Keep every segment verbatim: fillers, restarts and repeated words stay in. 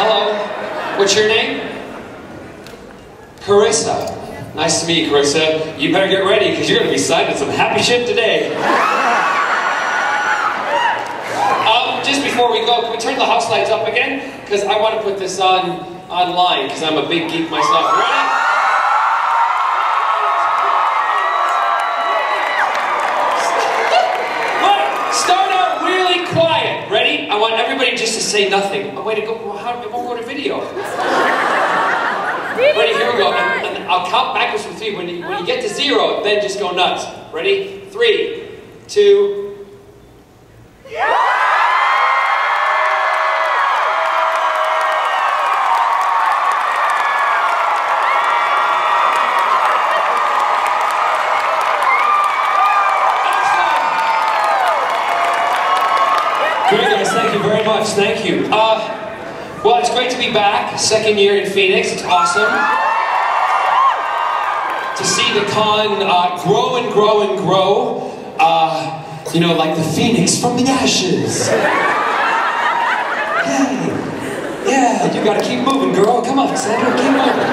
Hello. What's your name? Carissa. Nice to meet you, Carissa. You better get ready, because you're going to be signing some happy shit today. um, just before we go, can we turn the house lights up again? Because I want to put this on online, because I'm a big geek myself. Ready? Start out really quiet. Ready? I want everybody just to say nothing. Oh, wait, it, go, well, how, it won't go to video. Ready? Here we go. And, and I'll count backwards from three. When you, when you get to zero, then just go nuts. Ready? Three, two. Great, guys. Thank you very much. Thank you. Uh, well, it's great to be back. Second year in Phoenix. It's awesome to see the con uh, grow and grow and grow. Uh, you know, like the phoenix from the ashes. Yay. Yeah, you gotta keep moving, girl. Come on, Sandra, keep moving.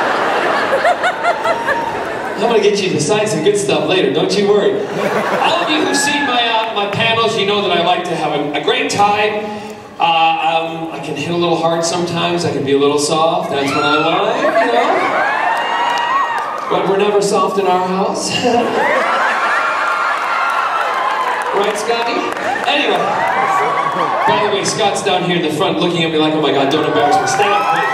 I'm gonna get you to sign some good stuff later, don't you worry. All of you who've seen my, uh, my panels, you know that I like to have a, a great time. Uh, um, I can hit a little hard sometimes, I can be a little soft, that's what I like, you know? But we're never soft in our house. Right, Scotty? Anyway. By the way, Scott's down here in the front looking at me like, oh my God, don't embarrass me. Stand up, please.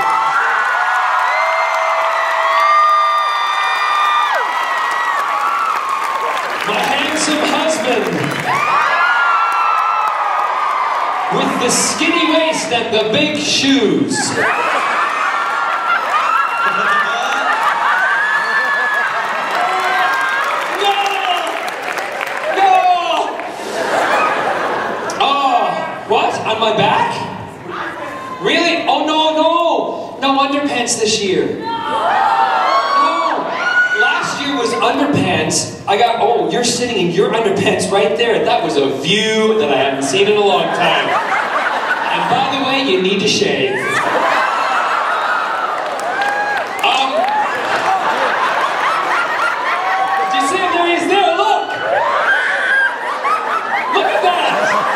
My handsome husband. With the skinny waist and the big shoes. What? On my back? Really? Oh, no, no. No underpants this year. No. Last year was underpants. I got, oh, you're sitting in your underpants right there. That was a view that I haven't seen in a long time. And by the way, you need to shave. Um, do you see him there? He's there, look. Look at that.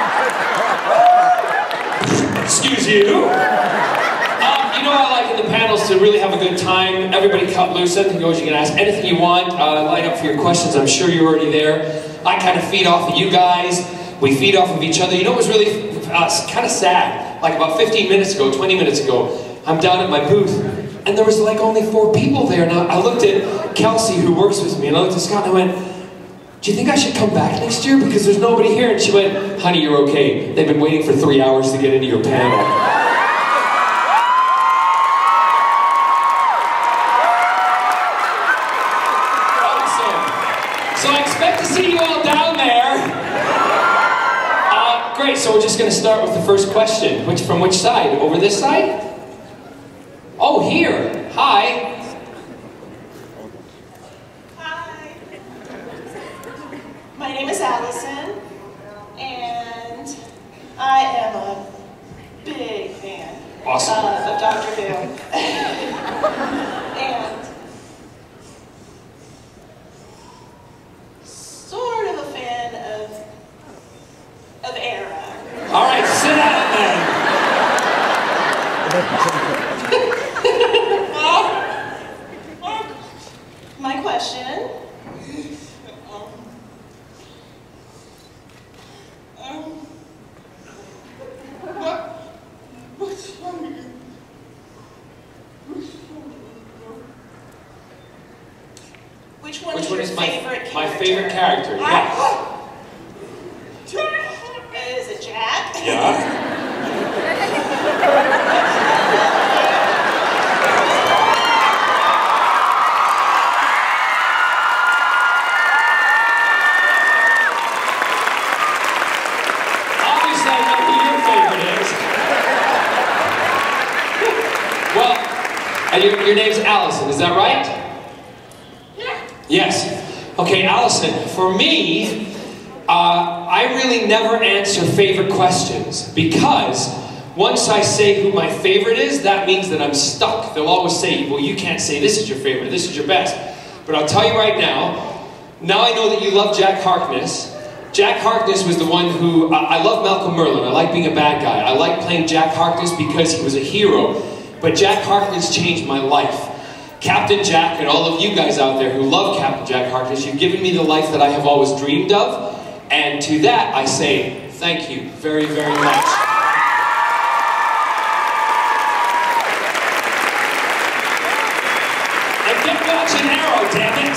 Excuse you. Um, you know I like in the panels to really have a good time. Everybody cut loose. Anything goes. You can ask anything you want. Uh, line up for your questions. I'm sure you're already there. I kind of feed off of you guys. We feed off of each other. You know what was really uh, kind of sad? Like about fifteen minutes ago, twenty minutes ago, I'm down at my booth, and there was like only four people there. Now I looked at Kelsey, who works with me, and I looked at Scott, and I went, do you think I should come back next year? Because there's nobody here. And she went, honey, you're okay. They've been waiting for three hours to get into your panel. Awesome. So I expect to see you all down there. Uh, great, so we're just going to start with the first question. Which, from which side? Over this side? Oh, here. Hi. My name is Allison, and I am a big fan awesome. uh, of Doctor Who. And sort of a fan of, of Era. All right, sit down then. uh, my question. Which one Which is one your is my favorite character? my favorite character? Yes. Is it Jack? Yeah. Obviously, I know who your favorite is. Well, and your, your name's Allison, is that right? Yes. Okay, Allison, for me, uh, I really never answer favorite questions because once I say who my favorite is, that means that I'm stuck. They'll always say, well, you can't say this is your favorite, this is your best. But I'll tell you right now, now I know that you love Jack Harkness. Jack Harkness was the one who, uh, I love Malcolm Merlyn, I like being a bad guy. I like playing Jack Harkness because he was a hero. But Jack Harkness changed my life. Captain Jack and all of you guys out there who love Captain Jack Harkness, you've given me the life that I have always dreamed of. And to that I say, thank you very, very much. And get watching Arrow, damn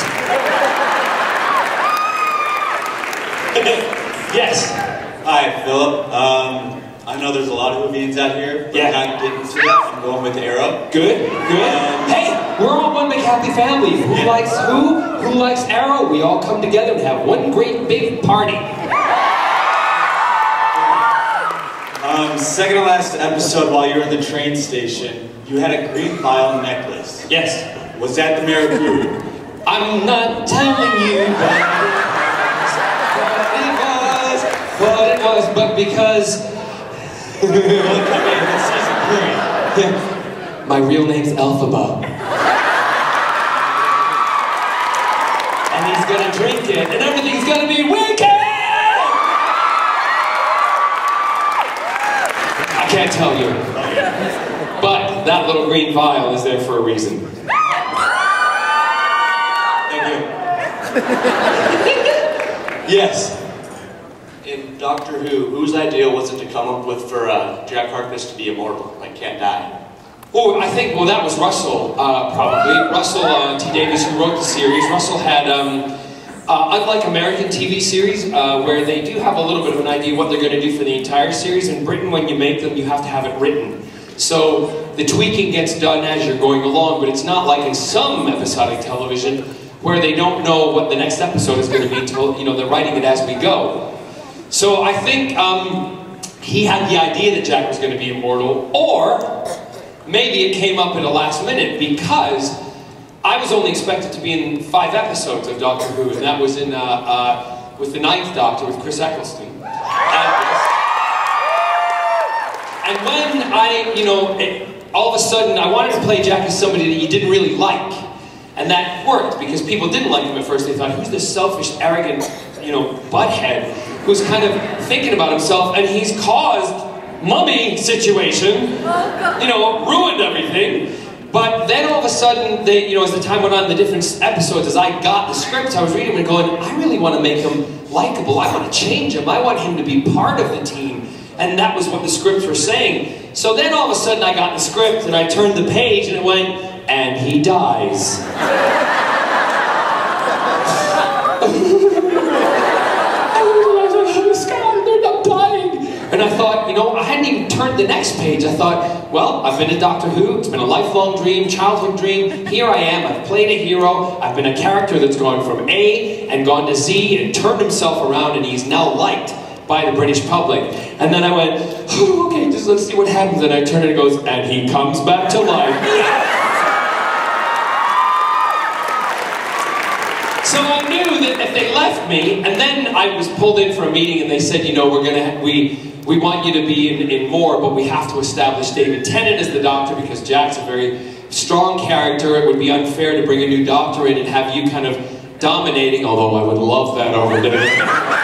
it! Yes? Hi, Philip. Um, I know there's a lot of Hoovieans out here, but yeah. I'm not getting to that. I'm going with Arrow. Good, good. Um, hey, we're all one big happy family. Who yeah. likes who? Who likes Arrow? We all come together and have one great big party. Um, second to last episode, while you were at the train station, you had a green vial necklace. Yes. Was that the Maracuda? I'm not telling you what it was, what it was, but because my real name's Elphaba. And he's gonna drink it, and everything's gonna be wicked! I can't tell you. But that little green vial is there for a reason. Thank you. Yes. In Doctor Who, whose idea was it to come up with for uh, Jack Harkness to be immortal, like can't die? Oh, I think, well, that was Russell, uh, probably. Russell uh, T. Davies, who wrote the series. Russell had, um, uh, unlike American T V series, uh, where they do have a little bit of an idea what they're going to do for the entire series, in Britain, when you make them, you have to have it written. So the tweaking gets done as you're going along, but it's not like in some episodic television, where they don't know what the next episode is going to be until, you know, they're writing it as we go. So I think um, he had the idea that Jack was going to be immortal, or maybe it came up at the last minute, because I was only expected to be in five episodes of Doctor Who, and that was in uh, uh, with the Ninth Doctor with Chris Eccleston. And, and when I, you know, it, all of a sudden I wanted to play Jack as somebody that you didn't really like, and that worked because people didn't like him at first. They thought, who's this selfish, arrogant, you know, butthead who's kind of thinking about himself, and he's caused mummy situation, you know, ruined everything. But then all of a sudden, they, you know, as the time went on, the different episodes, as I got the scripts, I was reading them and going, I really want to make him likable. I want to change him. I want him to be part of the team. And that was what the scripts were saying. So then all of a sudden I got the script and I turned the page and it went, and he dies. And I thought, you know, I hadn't even turned the next page. I thought, well, I've been in Doctor Who. It's been a lifelong dream, childhood dream. Here I am. I've played a hero. I've been a character that's gone from A and gone to Z and turned himself around, and he's now liked by the British public. And then I went, oh, okay, just let's see what happens. And I turned it and it goes, and he comes back to life. So I knew that if they left me, and then I was pulled in for a meeting and they said, you know, we're gonna, we, we want you to be in, in more, but we have to establish David Tennant as the Doctor because Jack's a very strong character. It would be unfair to bring a new Doctor in and have you kind of dominating, although I would love that over David.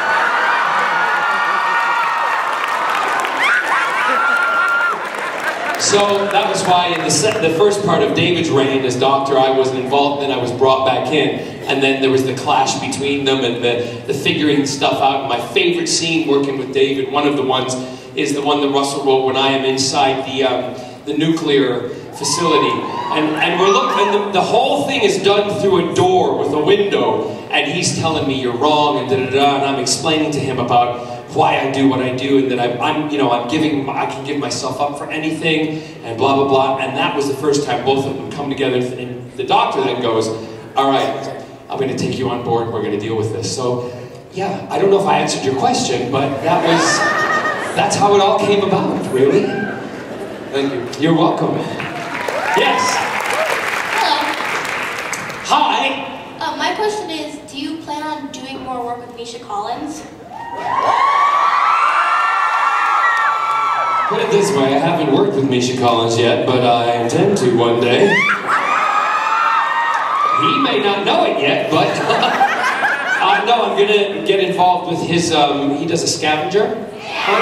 So that was why in the, set, the first part of David's reign as Doctor, I wasn't involved, then I was brought back in. And then there was the clash between them and the, the figuring stuff out. My favorite scene working with David, one of the ones, is the one that Russell wrote when I am inside the, um, the nuclear facility. And, and we're looking, and the, the whole thing is done through a door with a window. And he's telling me you're wrong and da-da-da, and I'm explaining to him about why I do what I do, and that I'm, I'm, you know, I'm giving, I can give myself up for anything, and blah, blah, blah. And that was the first time both of them come together, and the Doctor then goes, all right, I'm going to take you on board, we're going to deal with this. So, yeah, I don't know if I answered your question, but that was, that's how it all came about, really. Thank you. You're welcome. Yes? Hello. Hi. Uh, my question is, do you plan on doing more work with Misha Collins? Put it this way, I haven't worked with Misha Collins yet, but I intend to one day. He may not know it yet, but uh, no, I'm gonna get involved with his, um, he does a scavenger hunt.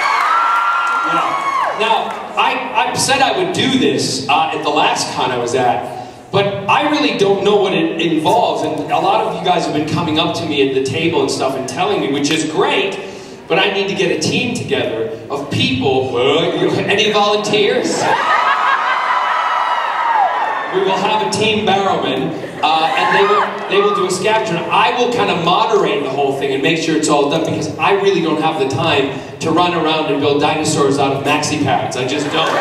Yeah. Now, I, I said I would do this uh, at the last con I was at, but I really don't know what it involves, and a lot of you guys have been coming up to me at the table and stuff and telling me, which is great, but I need to get a team together of people. Well, any volunteers? We will have a team Barrowman, uh, and they will, they will do a scavenger. I will kind of moderate the whole thing and make sure it's all done, because I really don't have the time to run around and build dinosaurs out of maxi pads. I just don't.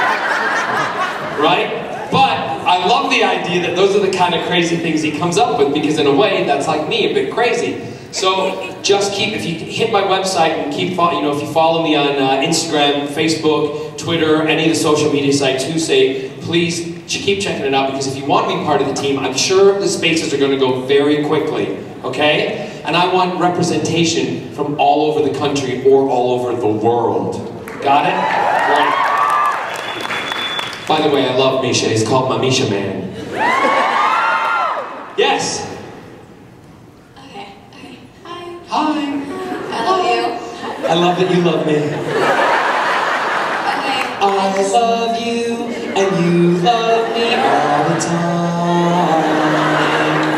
Right? But I love the idea that those are the kind of crazy things he comes up with, because in a way, that's like me, a bit crazy. So just keep, if you hit my website and keep, you know, if you follow me on uh, Instagram, Facebook, Twitter, any of the social media sites, who say, please keep checking it out, because if you want to be part of the team, I'm sure the spaces are going to go very quickly, okay? And I want representation from all over the country or all over the world. Got it? Right. By the way, I love Misha. He's called my Misha Man. Yes? Okay, okay. Hi. Hi. I love you. I love that you love me. Okay. I love you, and you love me all the time.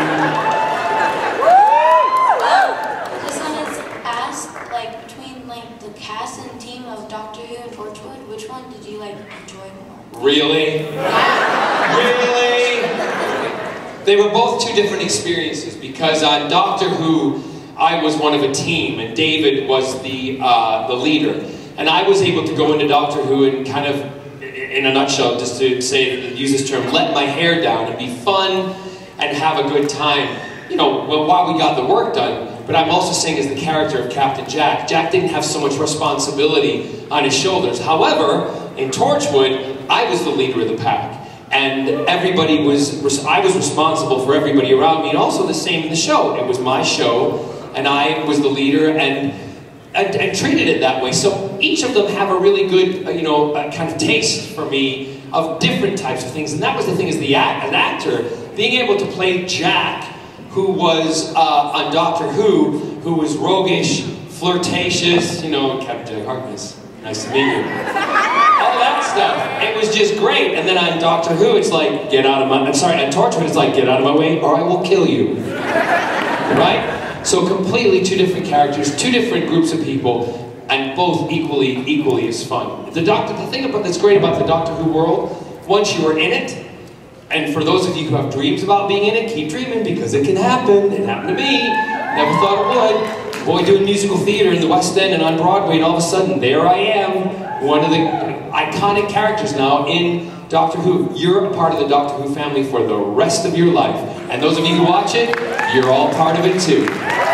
I just wanted to ask, like, between like the cast and team of Doctor Who and Torchwood, which one did you like enjoy more? Really? Really? They were both two different experiences, because on Doctor Who, I was one of a team, and David was the uh, the leader. And I was able to go into Doctor Who and kind of, in a nutshell, just to say, use this term, let my hair down and be fun and have a good time, you know, while we got the work done. But I'm also saying as the character of Captain Jack, Jack didn't have so much responsibility on his shoulders. However, in Torchwood, I was the leader of the pack. And everybody was, I was responsible for everybody around me, and also the same in the show. It was my show, and I was the leader, and And, and treated it that way. So each of them have a really good, uh, you know, uh, kind of taste for me of different types of things. And that was the thing, as the act, an actor, being able to play Jack, who was uh, on Doctor Who, who was roguish, flirtatious, you know, Captain Jack Harkness, nice to meet you. All that stuff. It was just great. And then on Doctor Who, it's like, get out of my, I'm sorry, on Torchwood, it's like, get out of my way or I will kill you. Right? So completely two different characters, two different groups of people, and both equally, equally as fun. The Doctor, the thing about that's great about the Doctor Who world, once you are in it, and for those of you who have dreams about being in it, keep dreaming, because it can happen. It happened to me. Never thought it would. Boy, doing musical theater in the West End and on Broadway, and all of a sudden, there I am, one of the iconic characters now in Doctor Who. You're a part of the Doctor Who family for the rest of your life. And those of you who watch it, you're all part of it too.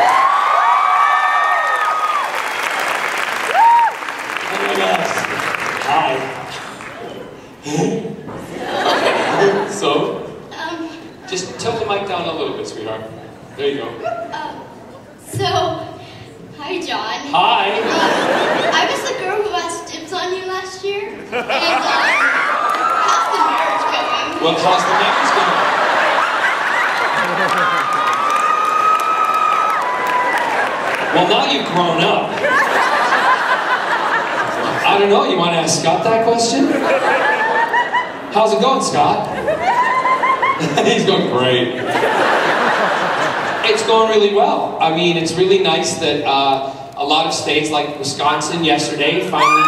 Hi. So? Um, Just tilt the mic down a little bit, sweetheart. There you go. uh, so, hi John. Hi. Uh, I was the girl who asked dibs on you last year. And, uh, how's the marriage going? Well, how's the marriage going? Well, now you've grown up. I don't know, you want to ask Scott that question? How's it going, Scott? He's going great. It's going really well. I mean, it's really nice that uh, a lot of states, like Wisconsin yesterday, finally...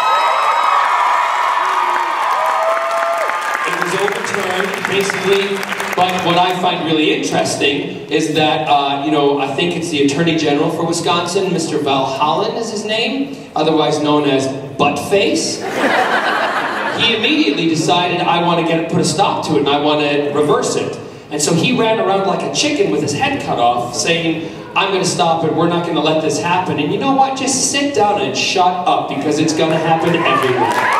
It was overturned, basically. But what I find really interesting is that, uh, you know, I think it's the Attorney General for Wisconsin, Mister Valhallen is his name, otherwise known as Buttface. He immediately decided, I want to get put a stop to it and I want to reverse it. And so he ran around like a chicken with his head cut off, saying, I'm going to stop it, we're not going to let this happen. And you know what? Just sit down and shut up, because it's going to happen everywhere.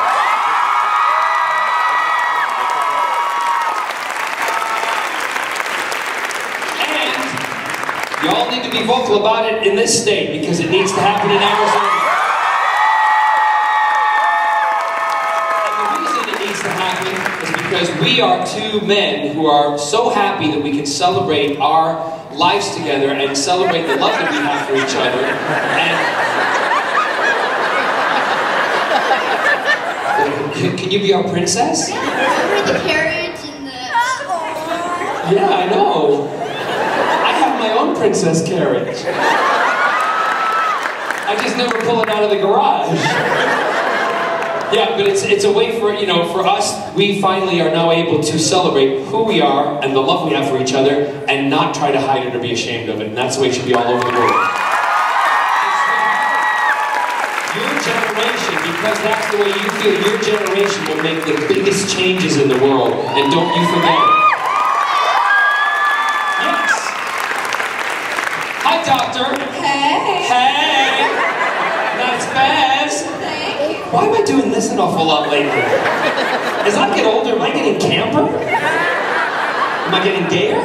Y'all need to be vocal about it in this state, because it needs to happen in Arizona. happening is because we are two men who are so happy that we can celebrate our lives together and celebrate the love that we have for each other. And can, can you be our princess? Remember the carriage and the... Yeah, I know. I have my own princess carriage. I just never pull it out of the garage. Yeah, but it's it's a way for, you know, for us, we finally are now able to celebrate who we are and the love we have for each other and not try to hide it or be ashamed of it. And that's the way it should be all over the world. Your generation, because that's the way you feel, your generation will make the biggest changes in the world. And don't you forget it. Yes. Hi, Doctor. Hey. Hey. That's Baz. Thank you. Why am I doing this an awful lot lately? As I get older, am I getting camper? Am I getting gayer?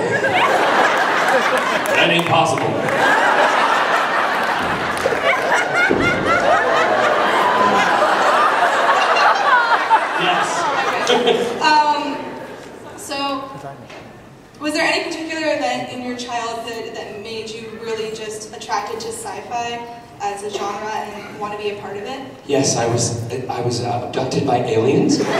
That ain't possible. Yes. Um, so, was there any particular event in your childhood that made you really just attracted to sci-fi as a genre and want to be a part of it? Yes, I was I was uh, abducted by aliens. I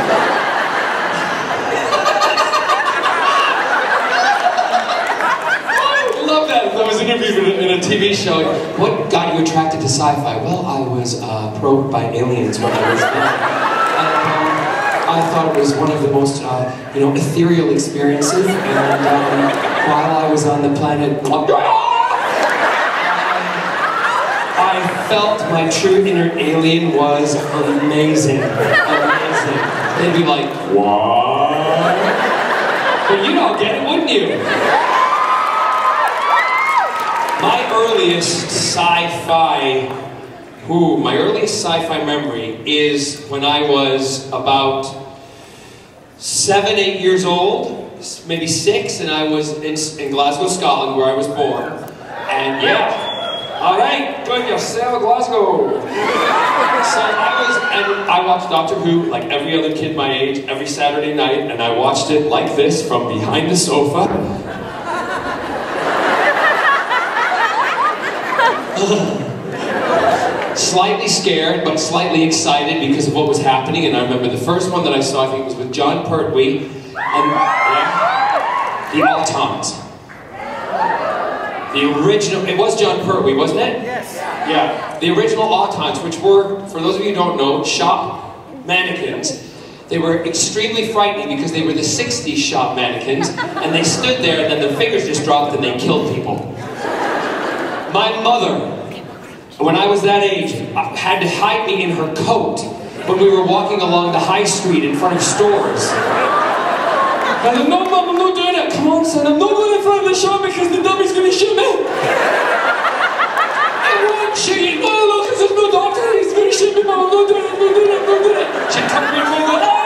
love that. I was interviewed in a, in a T V show. What got you attracted to sci-fi? Well, I was uh, probed by aliens when I was young. I thought it was one of the most, uh, you know, ethereal experiences, and um, while I was on the planet, I felt my true inner alien was amazing, amazing. They'd be like, what? But you'd all get it, wouldn't you? My earliest sci-fi Ooh, my earliest sci-fi memory is when I was about seven, eight years old, maybe six, and I was in, in Glasgow, Scotland, where I was born. And yeah, all right, join yourself, Glasgow. So I was, and I watched Doctor Who like every other kid my age, every Saturday night, and I watched it like this from behind the sofa. Slightly scared, but slightly excited because of what was happening. And I remember the first one that I saw, I think it was with John Pertwee, and yeah, the Autons. The original, it was John Pertwee, wasn't it? Yes. Yeah, the original Autons, which were, for those of you who don't know, shop mannequins. They were extremely frightening because they were the sixties shop mannequins, and they stood there and then their fingers just dropped and they killed people. My mother, when I was that age, had to hide me in her coat when we were walking along the high street in front of stores. I said, no, Mom, I'm not doing it. Come on, son, I'm not going in front of the shop because the dummy's going to shoot me. I won't shoot you. No, no, because there's no doctor. He's going to shoot me, Mom. I'm not doing it, I'm not doing it, I'm not doing it. She'd come to me and go, ah!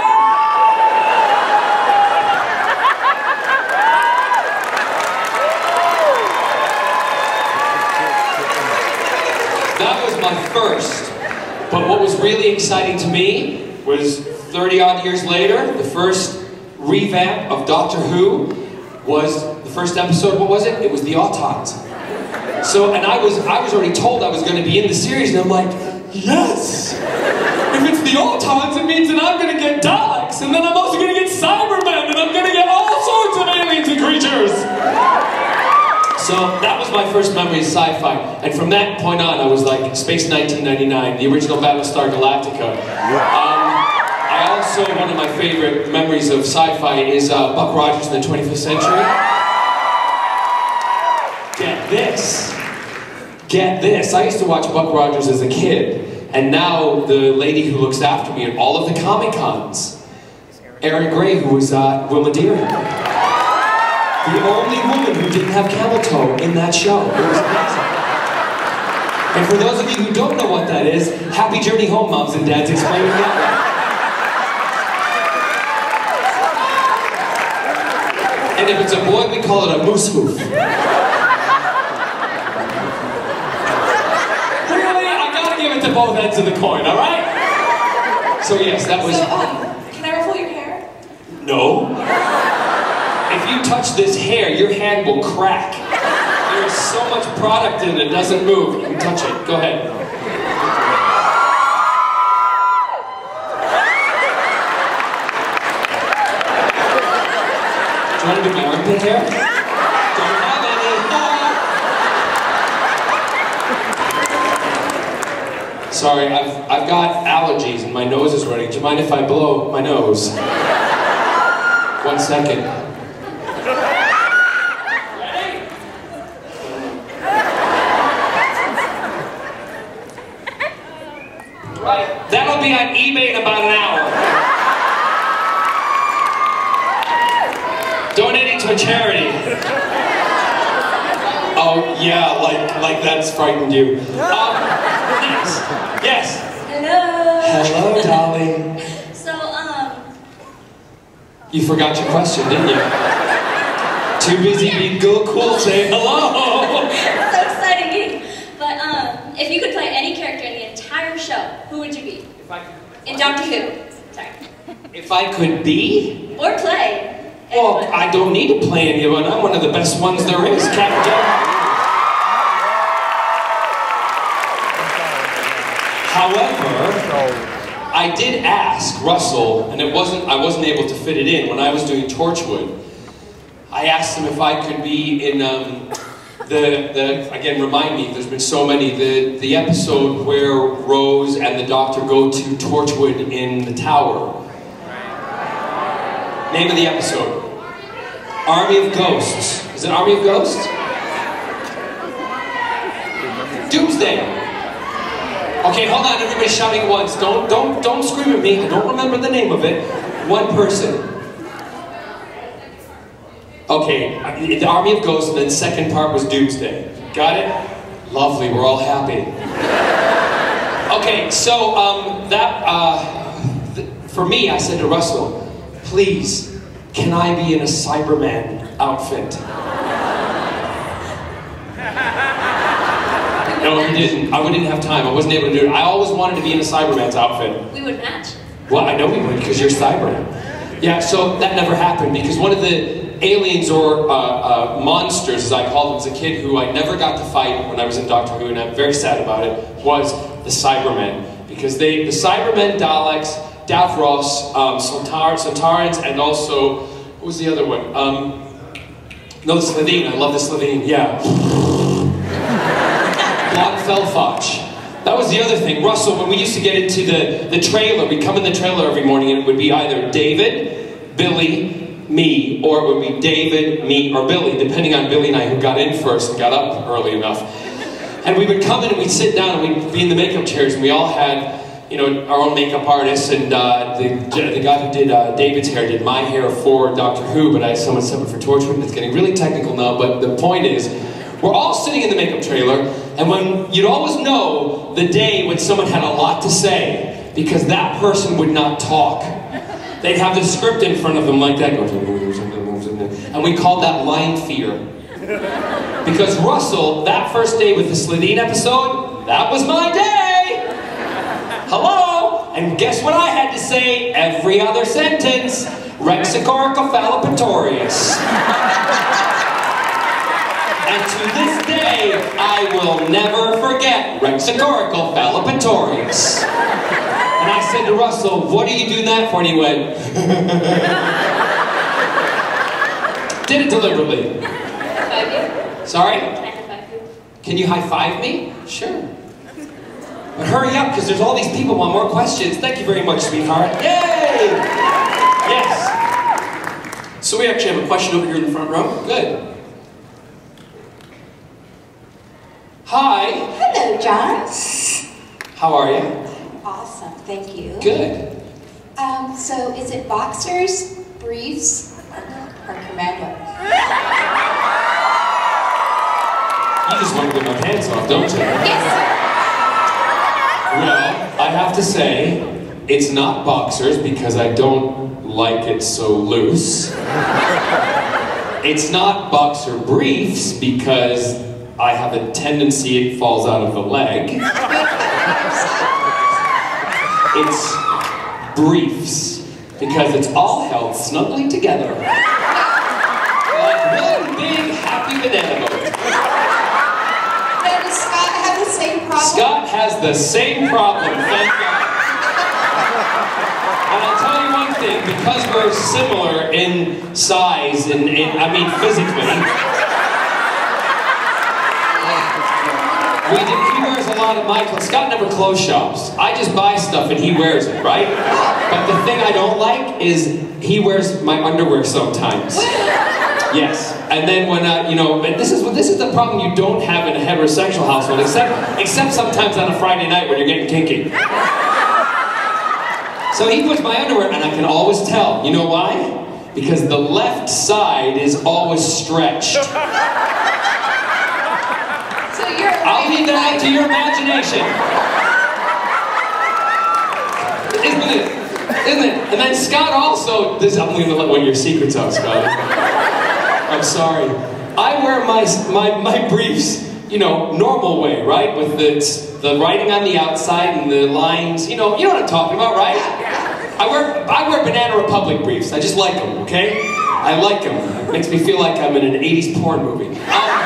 That was my first, but what was really exciting to me was thirty odd years later, the first revamp of Doctor Who was the first episode. What was it? It was the Autons. So, and I was I was already told I was going to be in the series, and I'm like, yes! If it's the Autons, it means that I'm going to get Daleks, and then I'm also going to get Cybermen, and I'm going to get all sorts of aliens and creatures! So that was my first memory of sci-fi, and from that point on, I was like, Space nineteen ninety-nine, the original Battlestar Galactica. Um, I also, one of my favorite memories of sci-fi is uh, Buck Rogers in the twenty-fifth century. Get this. Get this. I used to watch Buck Rogers as a kid, and now the lady who looks after me at all of the Comicons, Erin Gray, who was uh, Wilma Deering. The only woman who didn't have camel toe in that show. It was amazing. And for those of you who don't know what that is, happy journey home, moms and dads, explaining that. And if it's a boy, we call it a moose hoof. Really? I gotta give it to both ends of the coin, alright? So yes, that was... So, um, can I ruffle your hair? No. If you touch this hair, your hand will crack. There's so much product in it, it doesn't move. You can touch it. Go ahead. Do you want to do my armpit hair? Don't have any. Sorry, I've, I've got allergies and my nose is running. Do you mind if I blow my nose? One second. Ready? Right, that'll be on eBay in about an hour. Donating to a charity. Oh yeah, like like that's frightened you. Um, yes, yes. Hello. Hello, Dolly. So, um... You forgot your question, didn't you? Too busy being go cool saying hello. So exciting. But, um, if you could play any character in the entire show, who would you be? If I could, In Doctor Who. Sorry. if I could be? Or play. Well, Anyone. I don't need to play anyone. I'm one of the best ones there is. Captain. However, I did ask Russell, and it wasn't, I wasn't able to fit it in when I was doing Torchwood. I asked him if I could be in um, the, the, again, remind me, there's been so many, the, the episode where Rose and the Doctor go to Torchwood in the tower. Name of the episode. Army of Ghosts. Is it Army of Ghosts? Doomsday. Okay, hold on, everybody shouting at once. Don't, don't, don't scream at me. I don't remember the name of it. One person. Okay, the Army of Ghosts, and then second part was Doomsday. Got it? Lovely, we're all happy. Okay, so um, that, uh, th for me, I said to Russell, please, can I be in a Cyberman outfit? No, he didn't. I didn't have time. I wasn't able to do it. I always wanted to be in a Cyberman's outfit. We would match. Well, I know we would, because you're Cyberman. Yeah, so that never happened, because one of the aliens or uh, uh, monsters, as I called them as a kid, who I never got to fight when I was in Doctor Who, and I'm very sad about it, was the Cybermen. Because they, the Cybermen, Daleks, Davros, um, Sontar, Sontarans, and also, what was the other one? Um, no, the Slitheen. I love the Slitheen, yeah. Block Felfach. That was the other thing. Russell, when we used to get into the, the trailer, we'd come in the trailer every morning and it would be either David, Billy, me, or it would be David, me, or Billy, depending on Billy and I who got in first and got up early enough. And we would come in and we'd sit down and we'd be in the makeup chairs and we all had, you know, our own makeup artists, and uh, the, the guy who did uh, David's hair did my hair for Doctor Who, but I had someone separate for Torchwood. It's getting really technical now, but the point is, we're all sitting in the makeup trailer, and when you'd always know the day when someone had a lot to say, because that person would not talk. They'd have the script in front of them like that, and we called that line fear. Because Russell, that first day with the Slitheen episode, that was my day! Hello? And guess what I had to say every other sentence? Rexicoricophalopatorius. And to this day, I will never forget Rexicoricophalopatorius. And I said to Russell, what are you doing that for? And he went, did it deliberately. High five you? Sorry? Can I high five you? Can you high five me? Sure. But hurry up, because there's all these people who want more questions. Thank you very much, sweetheart. Yay! Yes. So we actually have a question over here in the front row. Good. Hi. Hello, John. How are you? Awesome, thank you. Good. Um, so is it boxers, briefs, or commando? You just want to get my pants off, don't you? Yes, Well, I have to say, it's not boxers because I don't like it so loose. It's not boxer briefs because I have a tendency it falls out of the leg. It's briefs. because it's all held snugly together. Like one big happy banana boat. Now, does Scott have the same problem? Scott has the same problem, thank God. And I'll tell you one thing, because we're similar in size and, in, I mean physically, we did, he wears a lot of my clothes. Scott never clothes shops. I just buy stuff and he wears it, right? But the thing I don't like is he wears my underwear sometimes. Yes, and then when uh, you know, and this is this is the problem you don't have in a heterosexual household, except except sometimes on a Friday night when you're getting kinky. So he puts my underwear, and I can always tell. You know why? Because the left side is always stretched. So you're I'll leave that up to your imagination. Isn't it? Isn't it? And then Scott also. This I'm going to let one of your secrets out, Scott. I'm sorry. I wear my, my, my briefs, you know, normal way, right? With the, the writing on the outside and the lines, you know, you know what I'm talking about, right? I wear, I wear Banana Republic briefs. I just like them, okay? I like them. It makes me feel like I'm in an eighties porn movie. Um,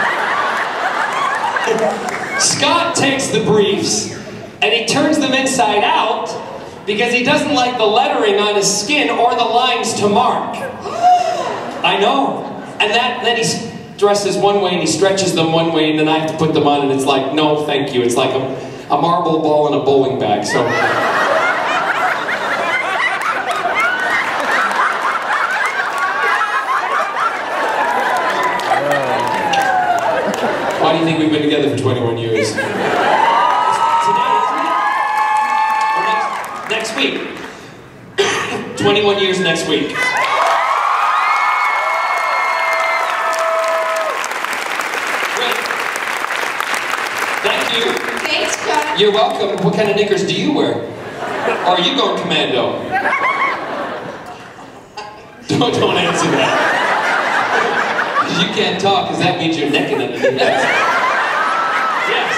Scott takes the briefs and he turns them inside out because he doesn't like the lettering on his skin or the lines to mark. I know. And that, then he dresses one way and he stretches them one way and then I have to put them on and it's like, no, thank you. It's like a, a marble ball in a bowling bag, so. Why do you think we've been together for twenty-one years? Today, isn't it? Or next, next week. twenty-one years next week. Thanks, John. You're welcome. What kind of knickers do you wear? Or are you going commando? Don't, don't answer that. You can't talk because that means you're necking underneath. Yes.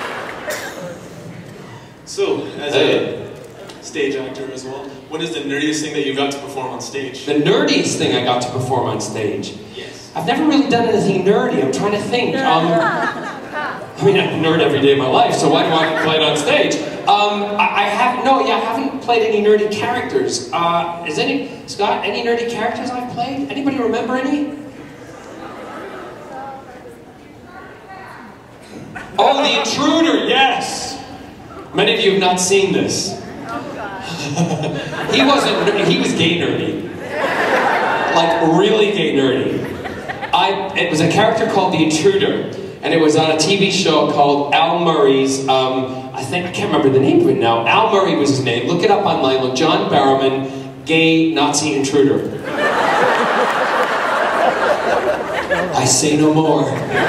So, as a stage actor as well, what is the nerdiest thing that you got to perform on stage? The nerdiest thing I got to perform on stage? Yes. I've never really done anything nerdy. I'm trying to think. Um, I mean, I'm a nerd every day of my life, so why do I play it on stage? Um, I, I have, no, yeah, I haven't played any nerdy characters. Uh, is any, Scott, any nerdy characters I've played? Anybody remember any? Oh, the Intruder, yes! Many of you have not seen this. He wasn't, he was gay nerdy. Like, really gay nerdy. I, it was a character called the Intruder. And it was on a T V show called Al Murray's, um, I think, I can't remember the name of it now. Al Murray was his name. Look it up online. Look, John Barrowman, gay Nazi intruder. I say no more.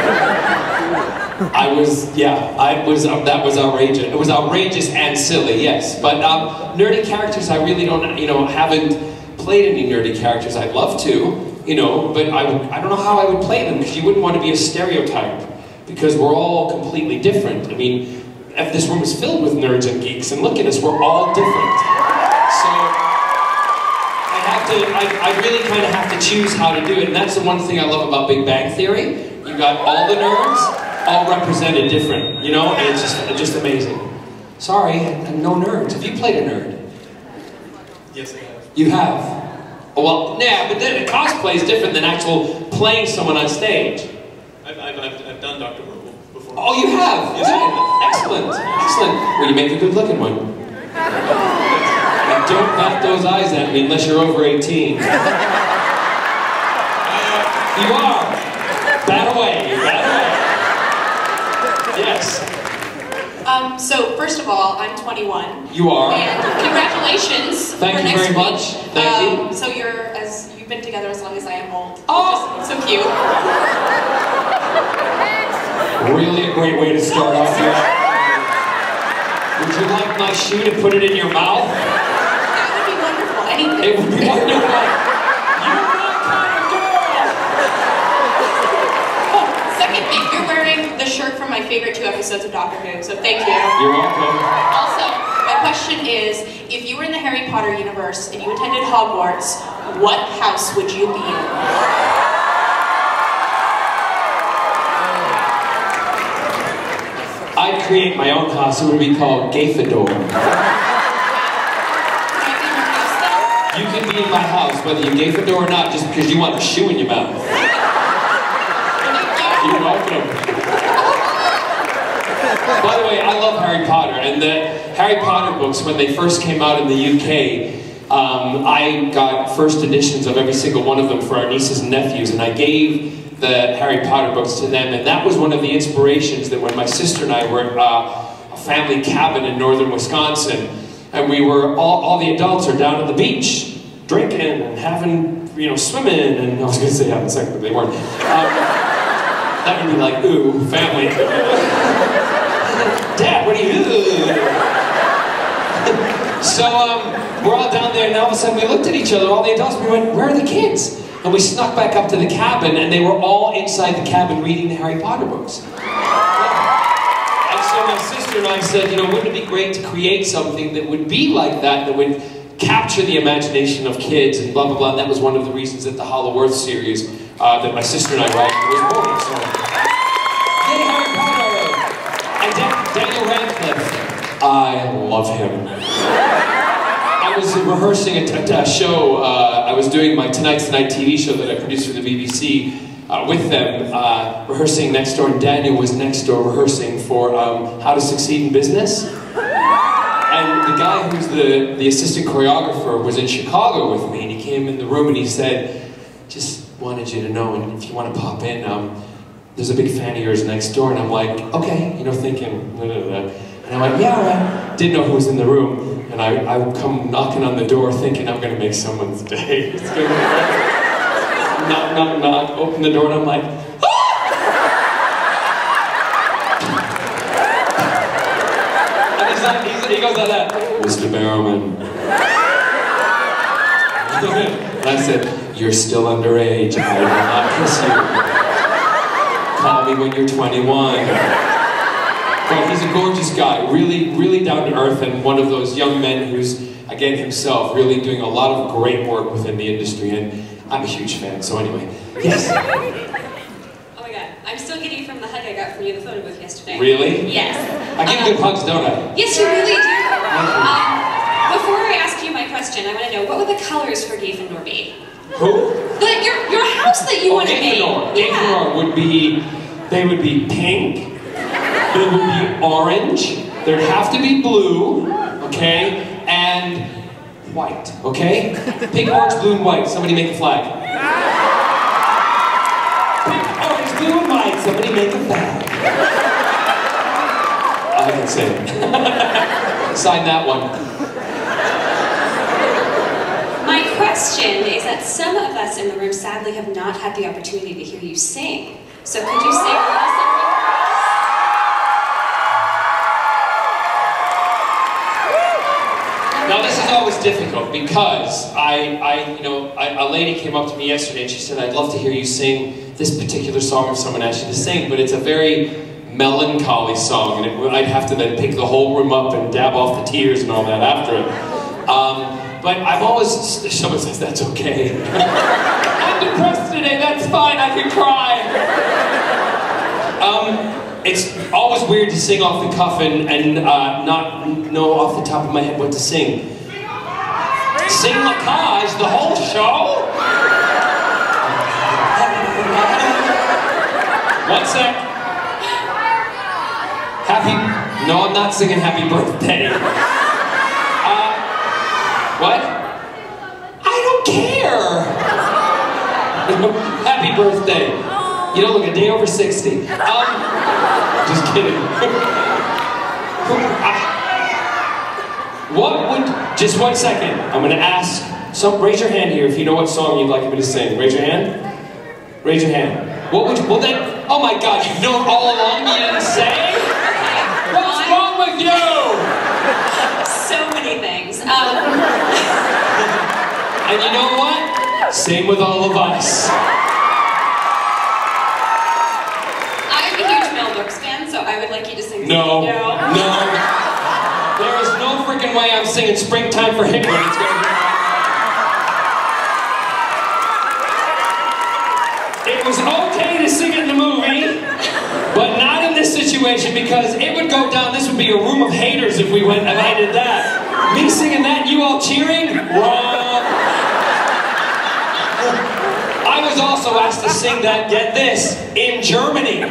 I was, yeah, I was, uh, that was outrageous. It was outrageous and silly, yes. But um, nerdy characters, I really don't, you know, haven't played any nerdy characters. I'd love to, you know, but I, would, I don't know how I would play them because you wouldn't want to be a stereotype. Because we're all completely different. I mean, if this room is filled with nerds and geeks, and look at us, we're all different. So, I have to, I, I really kind of have to choose how to do it, and that's the one thing I love about Big Bang Theory. You got all the nerds, all represented different, you know, and it's just, it's just amazing. Sorry, no nerds. Have you played a nerd? Yes, I have. You have? Oh, well, yeah, but then cosplay is different than actual playing someone on stage. I've, I've, I've, I've done Doctor Marvel before. Oh, you have? Yes, I have. Excellent, excellent. Well, you make a good looking one. And don't bat those eyes at me unless you're over eighteen. You are. Bat away, bat away. Yes. Um, so, first of all, I'm twenty-one. You are. And congratulations Thank for you next very week. much. Thank um, you. So you're, as you've been together as long as I am old. Oh! Just so cute. Really a great way to start off here. Would you like my shoe to put it in your mouth? That would be wonderful. Anything. It would be wonderful. You're my kind of girl! Second thing, you're wearing the shirt from my favorite two episodes of Doctor Who, so thank you. You're welcome. Also, my question is, if you were in the Harry Harry Potter universe and you attended Hogwarts, what house would you be in? I'd create my own house. It would be called Gryffindor. You can be in my house, whether you're Gryffindor or not, just because you want a shoe in your mouth. You're welcome. By the way, I love Harry Potter, and the Harry Potter books, when they first came out in the U K, um, I got first editions of every single one of them for our nieces and nephews, and I gave the Harry Potter books to them, and that was one of the inspirations that when my sister and I were at uh, a family cabin in northern Wisconsin, and we were, all, all the adults are down at the beach, drinking and having, you know, swimming, and I was going to say having sex, but they weren't. Um, that would be like, ooh, family. Dad, what are you doing? So um, we're all down there, and all of a sudden we looked at each other, all the adults, we went, where are the kids? And we snuck back up to the cabin, and they were all inside the cabin reading the Harry Potter books. Yeah. And so my sister and I said, you know, wouldn't it be great to create something that would be like that, that would capture the imagination of kids, and blah, blah, blah. And that was one of the reasons that the Hollow Earth series uh, that my sister and I wrote was born. So, yay, Harry Potter! And Dan Daniel Radcliffe, I love him. I was rehearsing a, t a show, uh, I was doing my Tonight's the Night T V show that I produced for the B B C uh, with them, uh, rehearsing next door, and Daniel was next door rehearsing for um, How to Succeed in Business. And the guy who's the, the assistant choreographer was in Chicago with me, and he came in the room and he said, just wanted you to know, and if you want to pop in, um, there's a big fan of yours next door. And I'm like, okay, you know, thinking, blah, blah, blah. And I'm like, yeah, all right. Didn't know who was in the room. And I, I would come knocking on the door thinking I'm going to make someone's day. It's gonna be great. Knock, knock, knock, open the door, and I'm like, ah! And he's like, he's, he goes like that, Mister Barrowman. And I said, you're still underage. I will not kiss you. Call me when you're twenty-one. But he's a gorgeous guy, really, really down to earth, and one of those young men who's, again, himself, really doing a lot of great work within the industry, and I'm a huge fan, so anyway, yes? Oh my god, I'm still giddy from the hug I got from you in the photo booth yesterday. Really? Yes. I give um, good hugs, don't I? Yes, you really do. Um, before I ask you my question, I want to know, what would the colors for Gryffindor be? Who? The, your, your house that you oh, want to make. Gryffindor. Yeah. Gryffindor would be, they would be pink, there would be orange, there'd have to be blue, okay, and white, okay? Pink, orange, blue, and white. Somebody make a flag. Pink, orange, blue, and white. Somebody make a flag. I can say it. Sign that one. My question is that some of us in the room sadly have not had the opportunity to hear you sing. So could you sing a little something? Now this is always difficult because I, I you know, I, a lady came up to me yesterday and she said, I'd love to hear you sing this particular song if someone asked you to sing, but it's a very melancholy song, and it, I'd have to then pick the whole room up and dab off the tears and all that after it. Um, but I've always, someone says, that's okay. I'm depressed today, that's fine, I can cry. Um, It's always weird to sing off the cuff and, and uh, not know off the top of my head what to sing. Sing La Cage the whole show? One sec. Happy, no, I'm not singing Happy Birthday. Uh, what? I don't care. Happy birthday. You don't look a day over sixty. Um, just kidding. What would, just one second, I'm gonna ask, so raise your hand here if you know what song you'd like me to sing. Raise your hand. Raise your hand. What would you, well then, oh my god, you've known all along you didn't say? What's wrong with you? So many things. Um, and you know what? Same with all of us. I'm a huge Mel Brooks fan, so I would like you to sing. No, No. no. There is no freaking way way I'm singing Springtime for Hitler. It's gonna be It was okay to sing it in the movie, but not in this situation because it would go down. This would be a room of haters if we went and I did that. Me singing that, you all cheering? Wrong. I was also asked to sing that, get this, in Germany.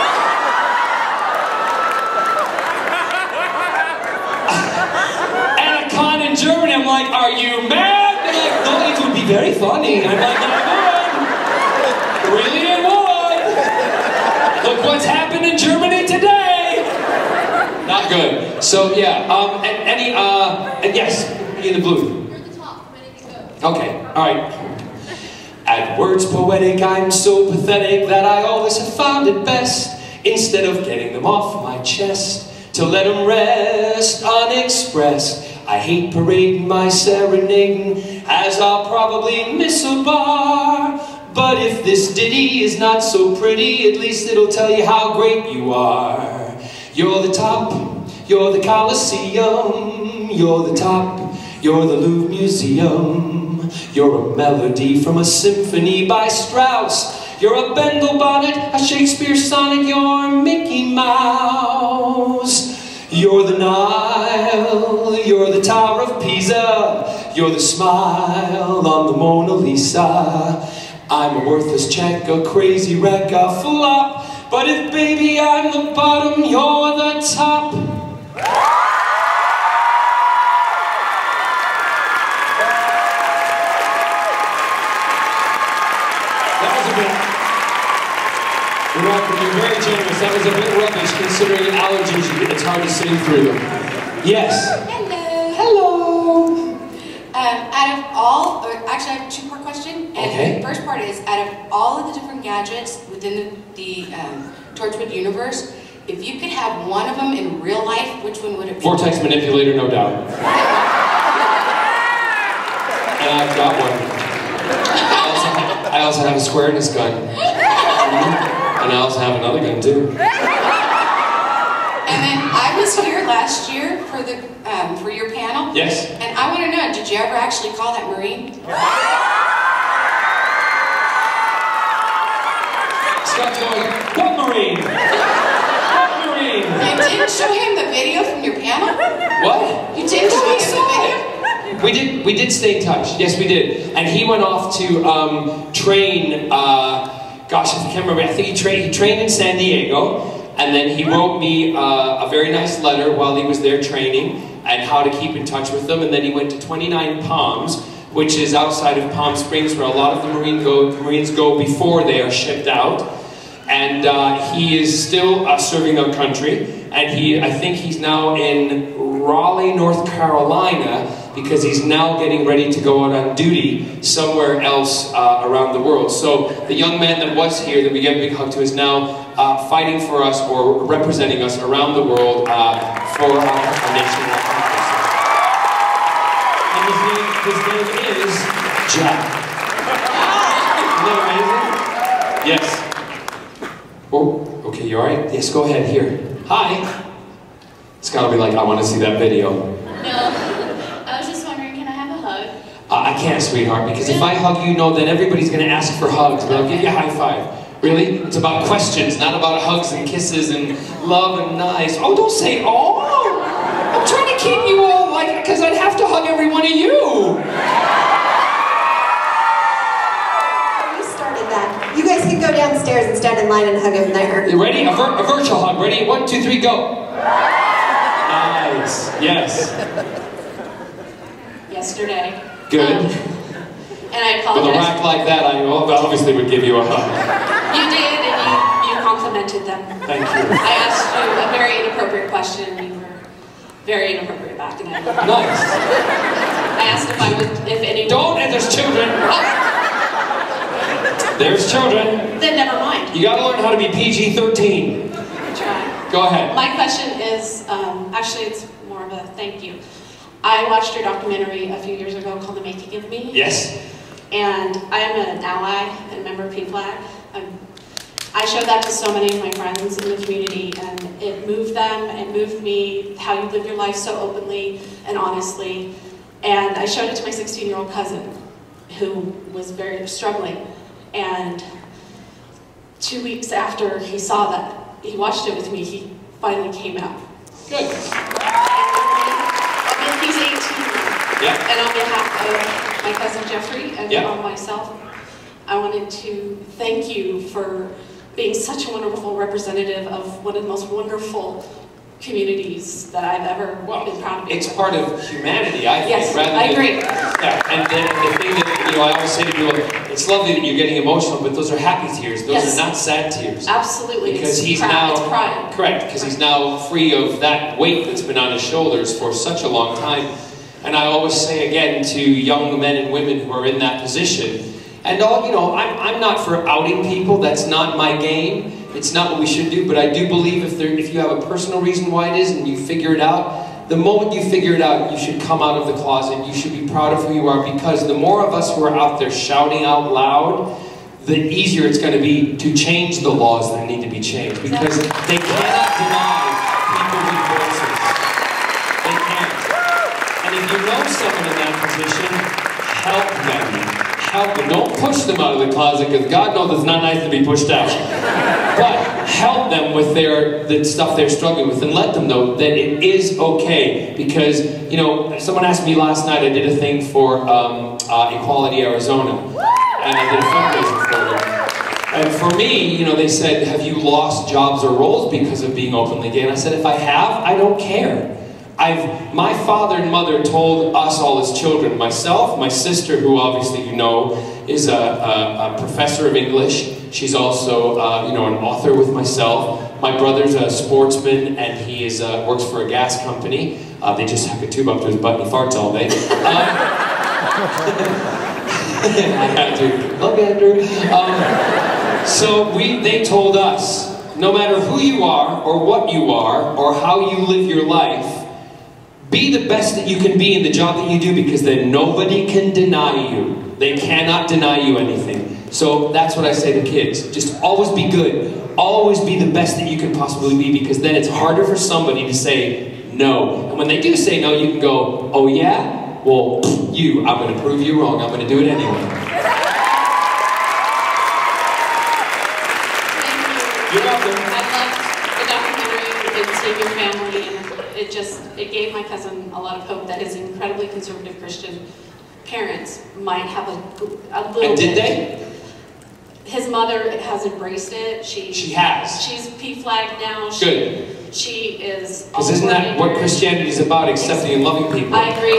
At a con in Germany, I'm like, are you mad? They're like, no, it would be very funny. I'm like, yeah, I would. Really, it would. Look what's happened in Germany today. Not good. So, yeah, um, and, any, uh, and yes, in the blue. You're at the top, ready to go. Okay, alright. At words poetic, I'm so pathetic that I always have found it best, instead of getting them off my chest, to let them rest unexpressed. I hate parading my serenading, as I'll probably miss a bar. But if this ditty is not so pretty, at least it'll tell you how great you are. You're the top, you're the Colosseum, you're the top, you're the Louvre Museum. You're a melody from a symphony by Strauss. You're a Bendel bonnet, a Shakespeare sonnet, you're Mickey Mouse. You're the Nile, you're the Tower of Pisa, you're the smile on the Mona Lisa. I'm a worthless check, a crazy wreck, a flop. But if, baby, I'm the bottom, you're the top. That was a bit... You're welcome, you're very generous. That was a bit rubbish, considering allergies, it's hard to sing through them. Yes? Hello. Hello. Um, out of all, or actually I have a two-part question. And Okay. the first part is, out of all of the different gadgets within the, the um, Torchwood universe, if you could have one of them in real life, which one would it be? Vortex manipulator, no doubt. And I've got one. I also have, I also have a squareness gun. And I also have another gun too. And then I was here last year for the um, for your panel. Yes. And I want to know, did you ever actually call that Marine? Scott's going, what Marine? What Marine? You didn't show him the video from your panel? What? You didn't show him the video? We did, we did stay in touch. Yes, we did. And he went off to um, train, uh, gosh, I can't remember. I think he, tra he trained in San Diego. And then he wrote me uh, a very nice letter while he was there training and how to keep in touch with them. And then he went to twenty-nine Palms, which is outside of Palm Springs, where a lot of the Marine go, Marines go before they are shipped out. And uh, he is still uh, serving our country. And he, I think he's now in Raleigh, North Carolina, because he's now getting ready to go out on duty somewhere else uh, around the world. So the young man that was here, that we gave a big hug to, is now uh, fighting for us or representing us around the world uh, for our, our nation. And his name, his name is Jack. Isn't that amazing? Yes. Oh, okay, you alright? Yes, go ahead, here. Hi. It's gotta be like, I want to see that video. No. I was just wondering, can I have a hug? Uh, I can't, sweetheart, because if I hug you, no, then everybody's going to ask for hugs, but I'll give you a high five. Really? It's about questions, not about hugs and kisses and love and nice. Oh, don't say, oh! I'm trying to keep you all like, because I'd have to hug every one of you. You started that. You guys can go downstairs and stand in line and hug him there. You ready? A, vir a virtual hug. Ready? One, two, three, go. Nice. Yes. Yesterday. Good. Um, and I With a apologize. rack like that, I obviously would give you a hug. You did, and you, you complimented them. Thank you. I asked you a very inappropriate question, and you were very inappropriate back in that. Nice. I asked if I would, if any. Don't, and there's children. Oh. There's children. Then never mind. You gotta learn how to be P G thirteen. Try. Go ahead. My question is, um, actually, it's more of a thank you. I watched your documentary a few years ago called The Making of Me. Yes. And I am an ally and member of P Flag. I'm, I showed that to so many of my friends in the community, and it moved them, it moved me, how you live your life so openly and honestly. And I showed it to my sixteen-year-old cousin, who was very struggling. And two weeks after he saw that, he watched it with me, he finally came out. Good. And he's eighteen now. Yeah. And on behalf of my cousin Jeffrey and yeah. on myself, I wanted to thank you for being such a wonderful representative of one of the most wonderful communities that I've ever well, been proud of. It's part of humanity, I think. Yes, rather I than, agree. Yeah, and then the thing that, you know, I always say to people, it's lovely that you're getting emotional, but those are happy tears. Those yes. are not sad tears. Absolutely. Because it's he's pride. now, it's pride. correct, because he's now free of that weight that's been on his shoulders for such a long time. And I always say again to young men and women who are in that position, and all, you know, I'm, I'm not for outing people, that's not my game. It's not what we should do, but I do believe if, there, if you have a personal reason why it is and you figure it out, the moment you figure it out, you should come out of the closet. You should be proud of who you are, because the more of us who are out there shouting out loud, the easier it's going to be to change the laws that need to be changed. Because they cannot deny people with voices. They can't. And if you know someone in that position, help them. Help them. Don't push them out of the closet, because God knows it's not nice to be pushed out. But help them with their the stuff they're struggling with, and let them know that it is okay. Because, you know, someone asked me last night, I did a thing for um, uh, Equality Arizona, and I did a fundraiser for them. And for me, you know, they said, have you lost jobs or roles because of being openly gay? And I said, if I have, I don't care. I've, my father and mother told us all as children, myself, my sister, who obviously you know, is a, a, a professor of English. She's also, uh, you know, an author with myself. My brother's a sportsman, and he is uh, works for a gas company. Uh, they just hook a tube up to his butt and he farts all day. Um, I had to. Love Andrew. Um, so we, they told us, no matter who you are, or what you are, or how you live your life, be the best that you can be in the job that you do, because then nobody can deny you. They cannot deny you anything. So that's what I say to kids. Just always be good. Always be the best that you can possibly be, because then it's harder for somebody to say no. And when they do say no, you can go, oh yeah? Well, you, I'm going to prove you wrong. I'm going to do it anyway. You're welcome. I loved the documentary, It Saved Your Family, and it just, it gave my cousin a lot of hope that his incredibly conservative Christian parents might have a, a little And did bit. they? His mother has embraced it. She, she has. She's P-flagged now. She, Good. She is... Because isn't that what Christianity is about, accepting and loving people? I agree.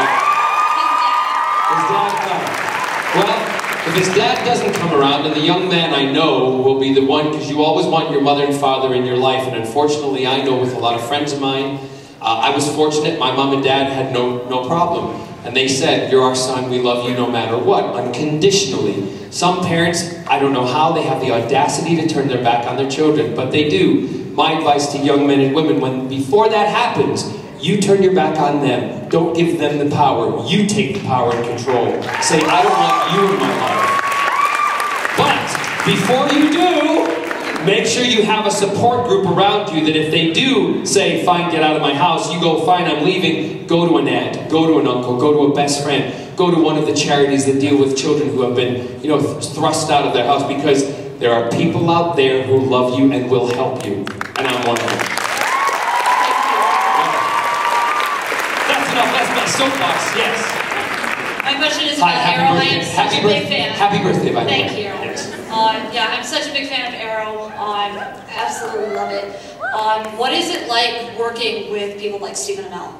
His dad, well, if his dad doesn't come around, then the young man I know will be the one, because you always want your mother and father in your life, and unfortunately I know with a lot of friends of mine, uh, I was fortunate, my mom and dad had no, no problem. And they said, you're our son, we love you no matter what, unconditionally. Some parents, I don't know how, they have the audacity to turn their back on their children, but they do. My advice to young men and women, when before that happens, you turn your back on them. Don't give them the power. You take the power and control. Say, I don't want you in my life. But before you do, make sure you have a support group around you that if they do say, fine, get out of my house, you go, fine, I'm leaving, go to an aunt, go to an uncle, go to a best friend, go to one of the charities that deal with children who have been, you know, thrust out of their house, because there are people out there who love you and will help you. And I'm one of them. That's enough, that's my soapbox, yes. My question is Hi, about happy Arrow. I birthday. am such Happy a birth- big fan. Happy birthday, by the way. Thank you. Yes. Um, yeah, I'm such a big fan of Arrow. Um, absolutely love it. Um, what is it like working with people like Stephen Amell?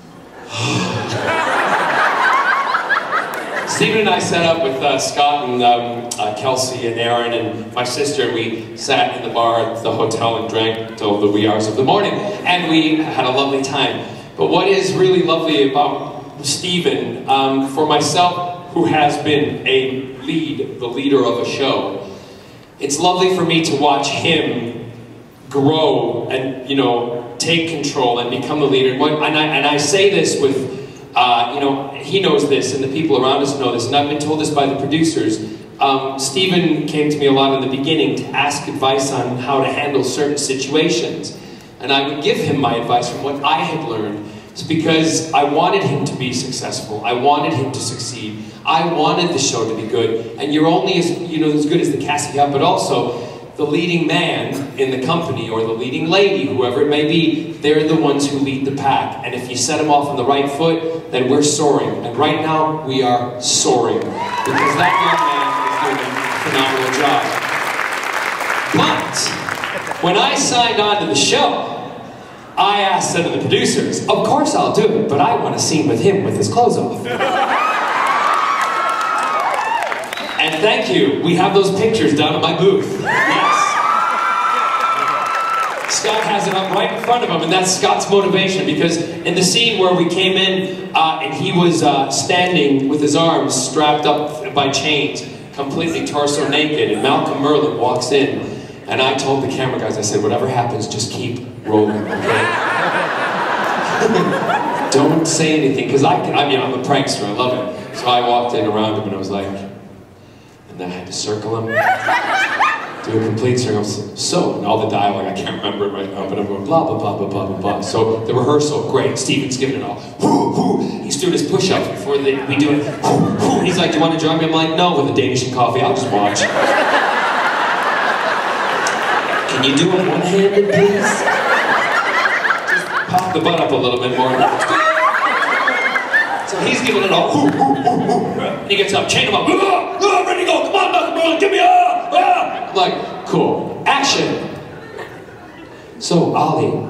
Stephen and I sat up with uh, Scott and um, uh, Kelsey and Aaron and my sister, and we sat in the bar at the hotel and drank till the wee hours of the morning, and we had a lovely time. But what is really lovely about Stephen, um, for myself, who has been a lead, the leader of a show, it's lovely for me to watch him grow and, you know, take control and become the leader. And, what, and, I, and I say this with, uh, you know, he knows this and the people around us know this, and I've been told this by the producers. um, Stephen came to me a lot in the beginning to ask advice on how to handle certain situations. And I would give him my advice from what I had learned. It's because I wanted him to be successful. I wanted him to succeed. I wanted the show to be good. And you're only as, you know, as good as the cast you have, but also the leading man in the company or the leading lady, whoever it may be, they're the ones who lead the pack. And if you set them off on the right foot, then we're soaring. And right now, we are soaring. Because that young man is doing a phenomenal job. But when I signed on to the show, I asked some of the producers, of course I'll do it, but I want a scene with him with his clothes off. And thank you, we have those pictures down at my booth. Yes. Scott has it up right in front of him, and that's Scott's motivation, because in the scene where we came in, uh, and he was uh, standing with his arms strapped up by chains, completely torso naked, and Malcolm Merlin walks in, and I told the camera guys, I said, whatever happens, just keep rolling, okay? Don't say anything, because I, I mean, I'm a prankster, I love it. So I walked in around him and I was like, and then I had to circle him, do a complete circle. So, and all the dialogue, I can't remember it right now, but I'm going blah, blah, blah, blah, blah, blah, blah. So the rehearsal, great, Stephen's giving it all. Whoo, whoo. He's doing his push-ups before they, we do it. Whoo, whoo. He's like, do you want to join me? I'm like, no, with a Danish and coffee, I'll just watch. Can you do it one-handed, please? Pop the butt up a little bit more. So he's giving it all. Ooh, ooh, ooh, ooh. And he gets up, chain him up. Ah, ah, ready to go. Come on, Malcolm Merlin, give me ah, ah. I'm like, cool. Action. So, Ollie.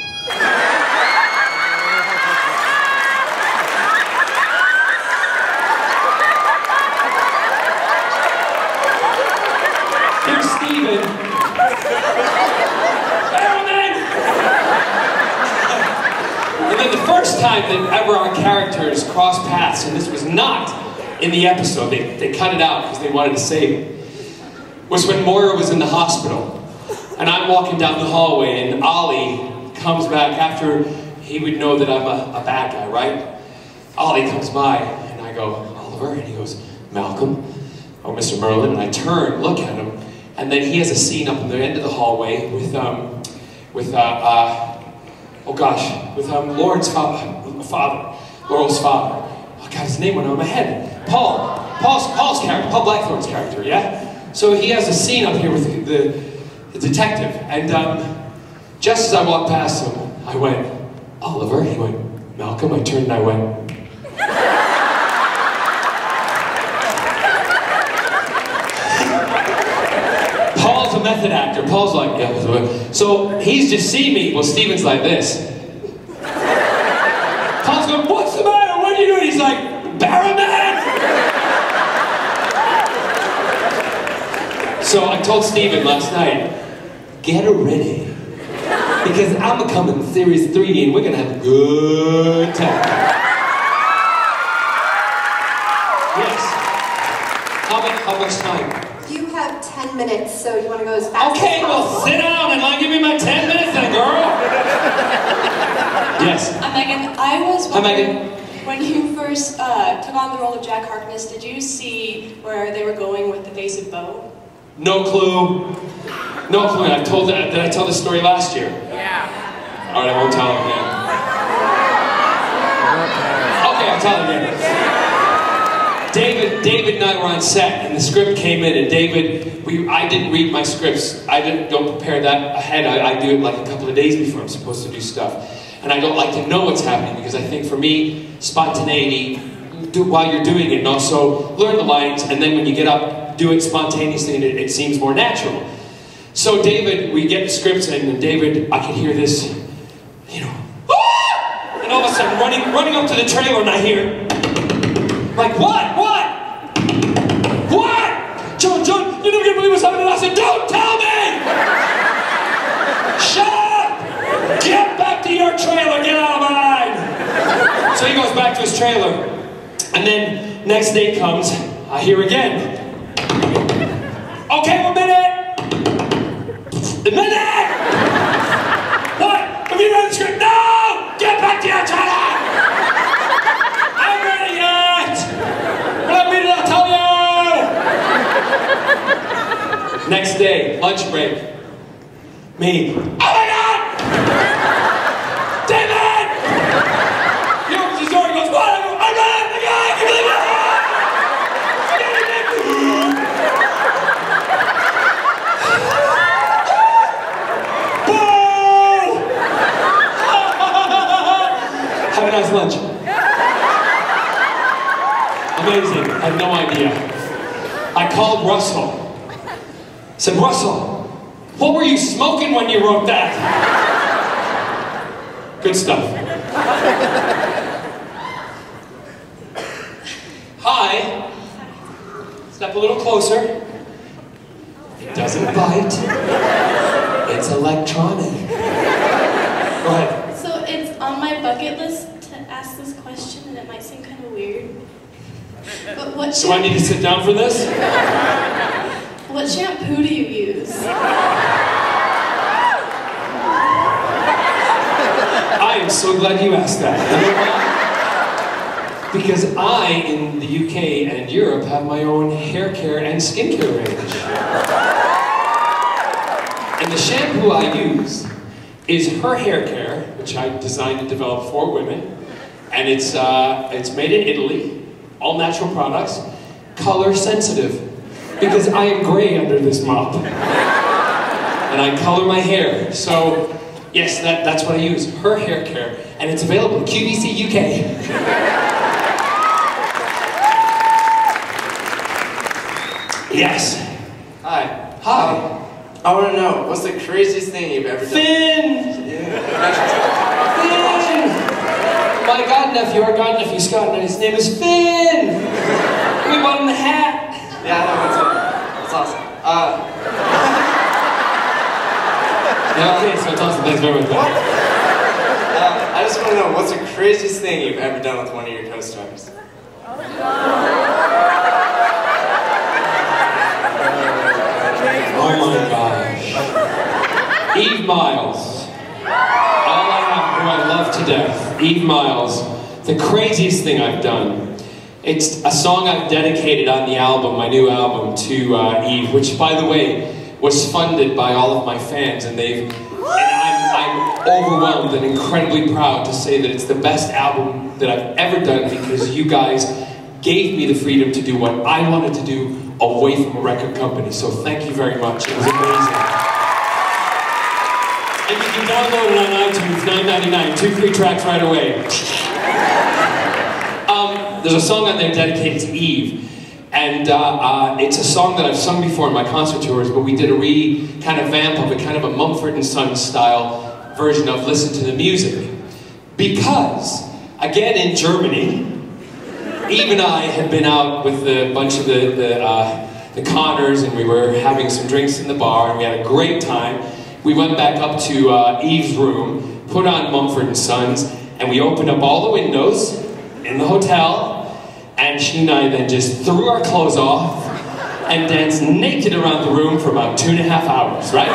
Here's Stephen. And then the first time that ever our characters crossed paths, and this was not in the episode, they, they cut it out because they wanted to save it, was when Moira was in the hospital. And I'm walking down the hallway, and Ollie comes back after he would know that I'm a, a bad guy, right? Ollie comes by, and I go, Oliver, and he goes, Malcolm, oh, Mister Merlin, and I turn, look at him, and then he has a scene up in the end of the hallway with, um, with, uh, uh, oh gosh, with um, Lauren's father, father, Laurel's father. Oh God, his name went out of my head. Paul, Paul's, Paul's character, Paul Blackthorne's character, yeah? So he has a scene up here with the, the, the detective, and um, just as I walked past him, I went, Oliver, he went, Malcolm, I turned and I went, Paul's a method actor. Paul's like, yeah. So he's just seeing me. Well, Stephen's like this. Paul's going, what's the matter? What are you doing? He's like, Barrowman! So I told Stephen last night, get her ready. Because I'm coming series three and we're going to have a good time. Yes. How much, how much time? You have ten minutes, so you want to go as fast okay, as possible? well, sit down and I'll give you my ten minutes then, girl. Yes. I'm Megan. I was Hi, Megan. When you first uh, took on the role of Jack Harkness, did you see where they were going with the face of Bo? No clue. No clue. I told that. Did I tell this story last year? Yeah. All right, I won't tell it again. Okay, I'll tell it again. David, David and I were on set, and the script came in, and David, we, I didn't read my scripts. I didn't, don't prepare that ahead. I, I do it like a couple of days before I'm supposed to do stuff. And I don't like to know what's happening, because I think for me, spontaneity, do while you're doing it, and also learn the lines, and then when you get up, do it spontaneously, and it, it seems more natural. So David, we get the scripts in, and David, I can hear this, you know, ah! And all of a sudden, running, running up to the trailer, and I hear, like, what? What? What? John, John, you're never gonna believe what's happening. I said, don't tell me! Shut up! Get back to your trailer, get out of mine! So he goes back to his trailer. And then, next day comes, I hear again. Okay, one minute! A minute! What? Have you read the script? No! Get back to your trailer! I'm ready yet! When I read it, I'll tell you! Next day, lunch break. Me. Oh my God! David! He opens his door and goes, what? I'm not the guy! I can't believe it! Have a nice lunch. Amazing. I had no idea. I called Russell. I said, Russell, what were you smoking when you wrote that? Good stuff. Hi. Step a little closer. It doesn't bite. It's electronic. Go ahead. So it's on my bucket list to ask this question, and it might seem kind of weird. But what Do I need to sit down for this? What shampoo do you use? I am so glad you asked that. You know why? Because I, in the U K and Europe, have my own hair care and skincare range. And the shampoo I use is her hair care, which I designed and developed for women. And it's, uh, it's made in Italy, all natural products, color sensitive. Because I am gray under this mop. And I color my hair. So, yes, that, that's what I use, her hair care. And it's available at Q V C U K. Yes. Hi. Hi. Um, I want to know, what's the craziest thing you've ever done? Finn! Yeah. Finn! My godnephew, our godnephew Scott, and his name is Finn! We bought him a hat. Yeah, I know, that's, that's awesome. Uh, yeah, okay, so it's awesome. Thanks very much. What? Uh, I just want to know, what's the craziest thing you've ever done with one of your co-stars? Oh my gosh. Eve Miles. All I have, who I love to death. Eve Miles. The craziest thing I've done. It's a song I've dedicated on the album, my new album, to uh, Eve, which, by the way, was funded by all of my fans, and they've, and I'm, I'm overwhelmed and incredibly proud to say that it's the best album that I've ever done because you guys gave me the freedom to do what I wanted to do away from a record company. So thank you very much. It was amazing. And you can download it on iTunes, nine ninety-nine, two free tracks right away. Um, there's a song on there dedicated to Eve. And uh, uh, it's a song that I've sung before in my concert tours, but we did a re kind of vamp of it, kind of a Mumford and Sons style version of Listen to the Music. Because, again in Germany, Eve and I had been out with a bunch of the, the, uh, the Connors, and we were having some drinks in the bar, and we had a great time. We went back up to uh, Eve's room, put on Mumford and Sons, and we opened up all the windows in the hotel, and she and I then just threw our clothes off and danced naked around the room for about two and a half hours, right?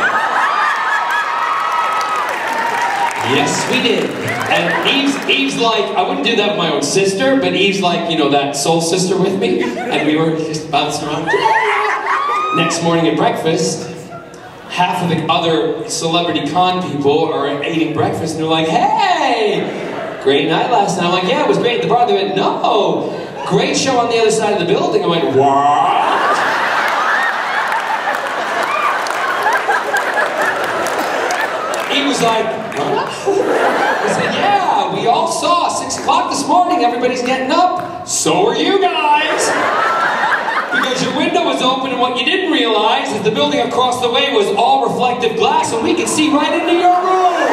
Yes, we did. And Eve's, Eve's like, I wouldn't do that with my own sister, but Eve's like, you know, that soul sister with me, and we were just bouncing around. Next morning at breakfast, half of the other celebrity con people are eating breakfast, and they're like, hey, great night last night. I'm like, yeah, it was great at the bar. They went, no, great show on the other side of the building. I went, what? He was like, what? I said, yeah, we all saw, six o'clock this morning, everybody's getting up. So are you guys. Because your window was open, and what you didn't realize is the building across the way was all reflective glass, and we could see right into your room.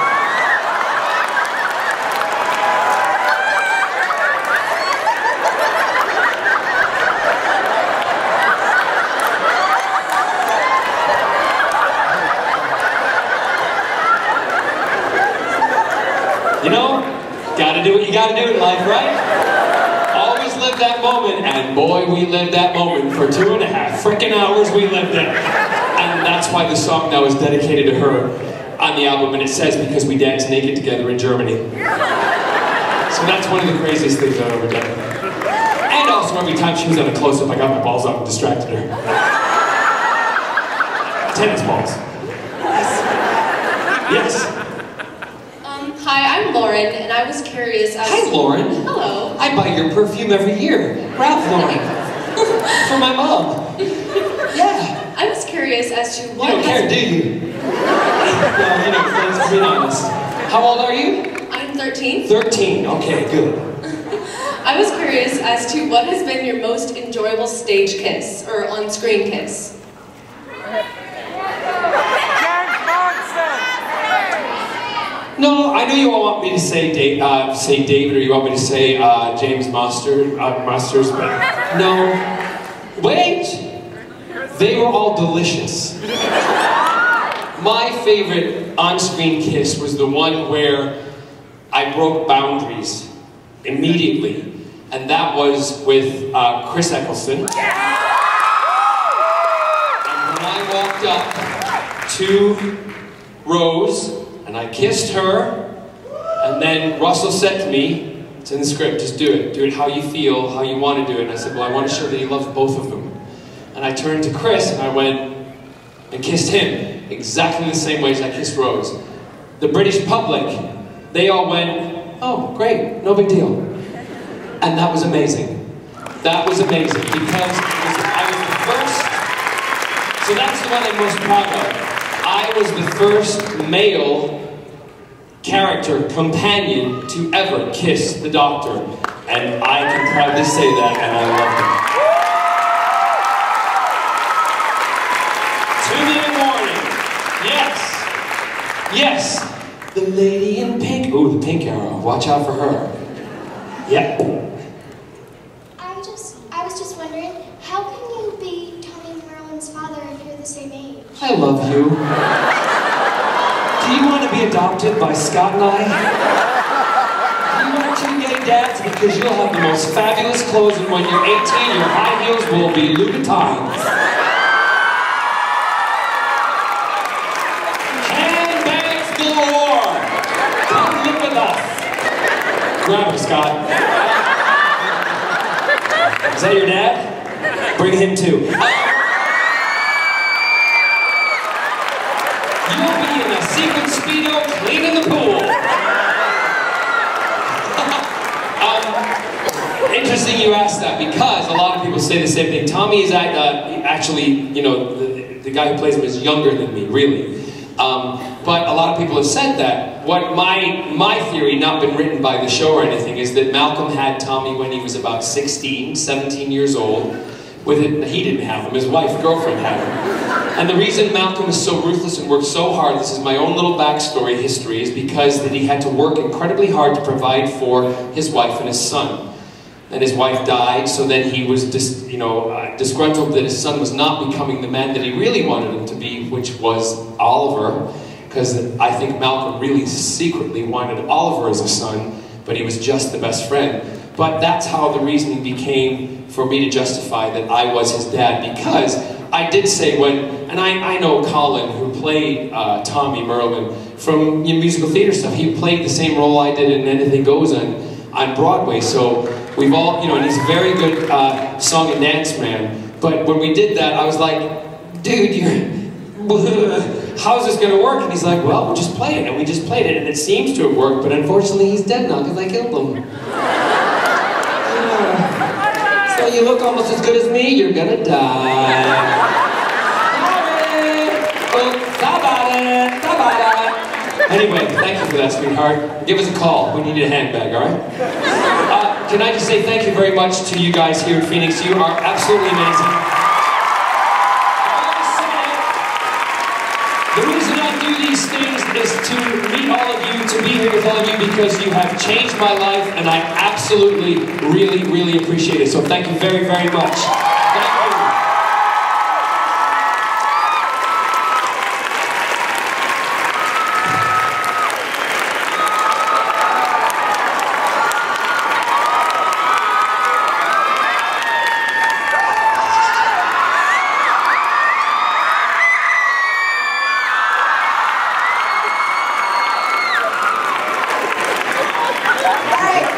You know, gotta do what you gotta do in life, right? Always live that moment, and boy, we lived that moment for two and a half frickin' hours we lived it. And that's why the song now is dedicated to her on the album, and it says because we danced naked together in Germany. So that's one of the craziest things I've ever done. And also every time she was on a close-up, I got my balls up and distracted her. tennis balls. Yes. Um, hi, I'm Lauren, and I was curious as Hi, Lauren. Hello. I buy your perfume every year. Ralph Lauren. For my mom. Yeah. I was curious as to what You don't care, do you? No, you know, let's be honest. How old are you? I'm thirteen. thirteen. Okay, good. I was curious as to what has been your most enjoyable stage kiss, or on-screen kiss? No, I know you all want me to say, Dave, uh, say David, or you want me to say uh, James Mustard, uh, Musters, but no. Wait! They were all delicious. My favorite on-screen kiss was the one where I broke boundaries immediately, and that was with uh, Chris Eccleston. And when I walked up to Rose, and I kissed her, and then Russell said to me, it's in the script, just do it. Do it how you feel, how you want to do it. And I said, well, I want to show that he loves both of them. And I turned to Chris, and I went and kissed him, exactly the same way as I kissed Rose. The British public, they all went, oh, great, no big deal. And that was amazing. That was amazing, because it was, I was the first, so that's the one I'm most proud of. I was the first male character, companion, to ever kiss the Doctor. And I can proudly say that, and I loved it. Two-minute warning. Yes. Yes. The lady in pink. Ooh, the pink arrow. Watch out for her. Yeah. I just, I was just wondering, how can you be Tommy Merlin's father if you're the same age? I love you. Do you want to be adopted by Scott and I? Do you want two gay dads? Because you'll have the most fabulous clothes, and when you're eighteen, your high heels will be Louboutins. Handbags galore! Come live with us. Grab him, Scott. Is that your dad? Bring him too. You'll be in a secret Speedo cleaning the pool. um, interesting you asked that, because a lot of people say the same thing. Tommy is uh, actually, you know, the, the guy who plays him is younger than me, really. Um, but a lot of people have said that. What my, my theory, not been written by the show or anything, is that Malcolm had Tommy when he was about sixteen, seventeen years old. With it, he didn't have him, his wife, girlfriend had him. And the reason Malcolm is so ruthless and worked so hard, this is my own little backstory history, is because that he had to work incredibly hard to provide for his wife and his son. And his wife died, so then he was dis, you know, uh, disgruntled that his son was not becoming the man that he really wanted him to be, which was Oliver, because I think Malcolm really secretly wanted Oliver as a son, but he was just the best friend. But that's how the reasoning became for me to justify that I was his dad, because I did say when, and I, I know Colin, who played uh, Tommy Merlin from you know, musical theater stuff, he played the same role I did in Anything Goes on, on Broadway, so we've all, you know, and he's a very good uh, song and dance man, but when we did that, I was like, dude, you're, how's this gonna work? And he's like, well, we'll just play it, and we just played it, and it seems to have worked, but unfortunately he's dead now, because I killed him. So you look almost as good as me, you're gonna die. Anyway, thank you for that, sweetheart. Give us a call. We need a handbag, all right? Uh, can I just say thank you very much to you guys here at Phoenix. You are absolutely amazing. The reason I do these things is to meet all of you, to be here with all of you, because you have changed my life, and I absolutely, really, really appreciate it. So thank you very, very much. Thank you. All right.